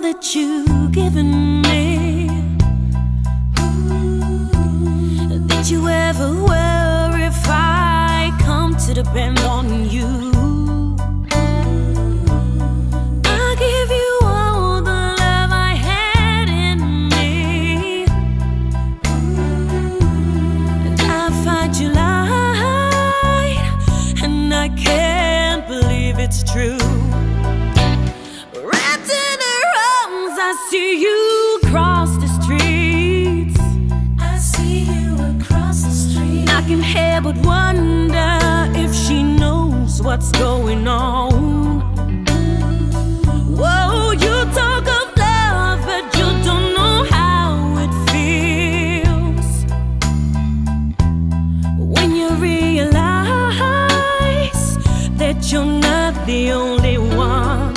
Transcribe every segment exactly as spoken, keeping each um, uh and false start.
that you've given me. Did you ever worry if I come to depend on you? I give you all the love I had in me, and I find you lied, and I can't believe it's true. Wrapped in her arms, I see you cross the streets. I see you across the street. I can't help but wonder if she knows what's going on. Whoa, you talk of love, but you don't know how it feels when you realize that you're not the only one.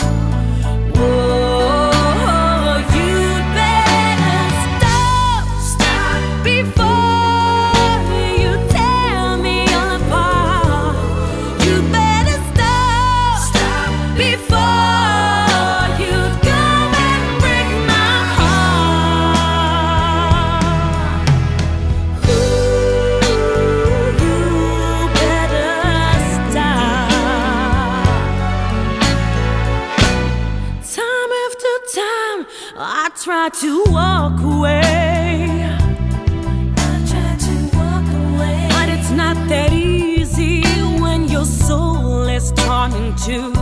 Whoa, you'd better stop, stop before you tear me apart. You better stop, stop before you come and break my heart. Ooh, you better stop. Time after time, I try to walk away, I try to walk away, but it's not that easy when your soul is torn in two.